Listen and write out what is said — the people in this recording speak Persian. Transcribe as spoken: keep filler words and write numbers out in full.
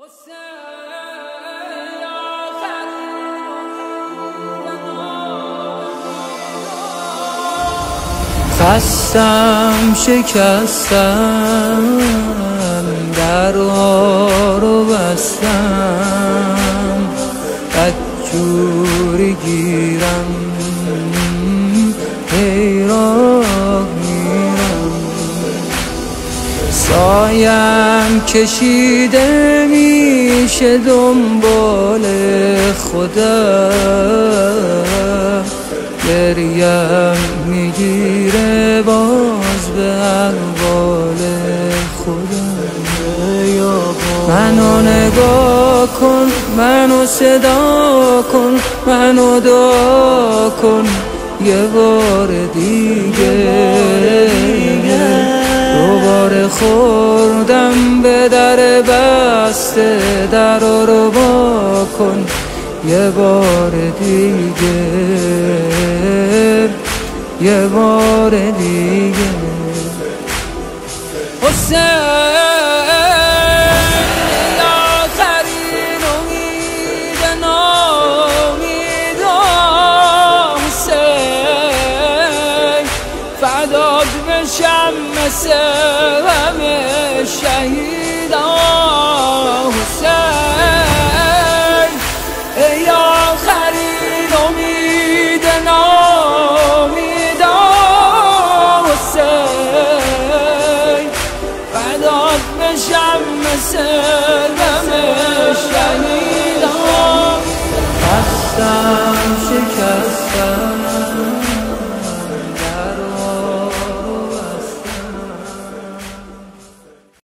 خستم شکستم درها رو بستم بدجوری گیرم حیران میرم سایم کشیده میشه دنبال خودم گریم میگیره باز به احوال خودم منو نگاه کن منو صدا کن منو دعا کن یه بار دیگه دوباره خوردم به در بسته در رو با کن یه بار دیگه یه بار دیگه حسین آخرین امید نامیدم حسین فدات بشم مثل همه شهیدان حسین ای آخرین امید نامیدم حسین فدات بشم مثل همه شهیدان خستم شکستم